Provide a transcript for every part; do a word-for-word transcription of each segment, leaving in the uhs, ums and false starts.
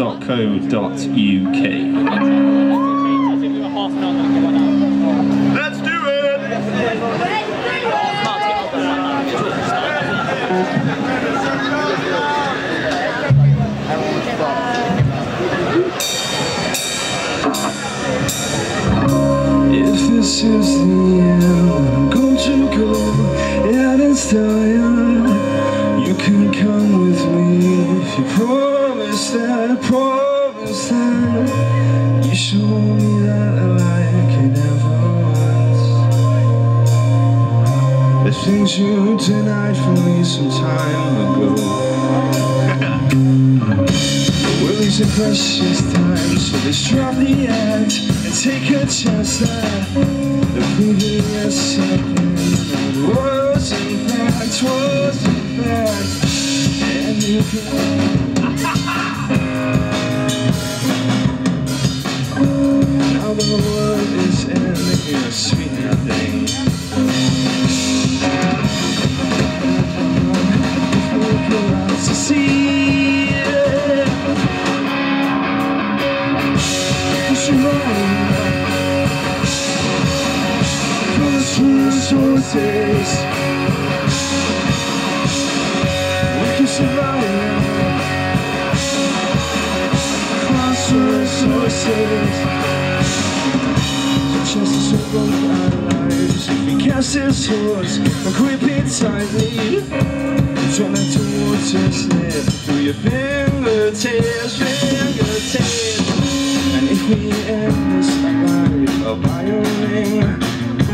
dot co dot U K. Let's do it! If this is the end, I'm going to go out in style. You can come with me if you promise that, promise that you show me that I like it ever once. The things you denied from me some time ago. Well, these are precious times, so let's drop the act and take a chance that the previous second wasn't fact, wasn't fact. And you can now the world is ending in a sweet nothing. If we go out to sea, Phosphorus, we can survive. Phosphorus, so chances of both our lives. If we cast this horse and grip it tightly, try not to water slip through your fingertips, fingertips. And if we end this life of by your ring,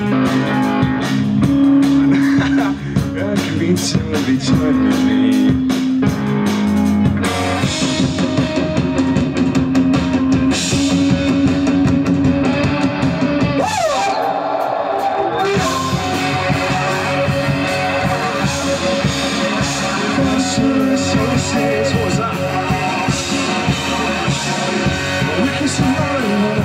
I can be till eternity. What's up? We can survive.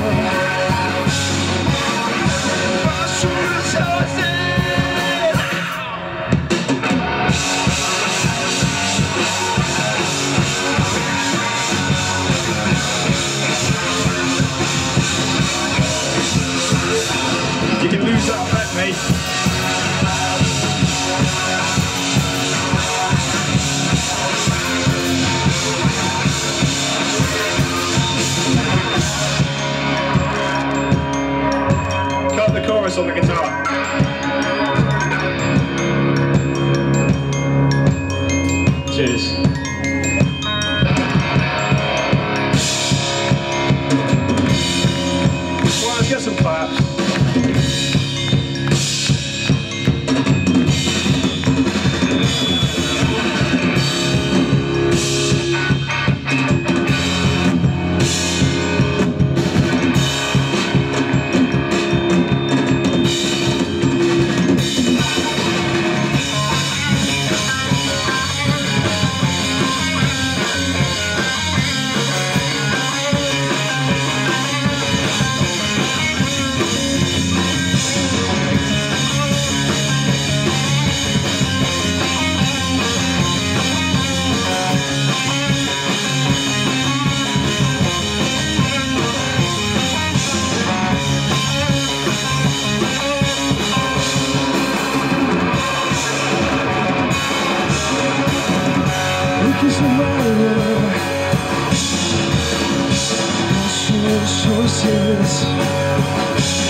You can lose that bet, mate. Cut the chorus on the guitar. Cheers. Well, let's get some claps. So serious.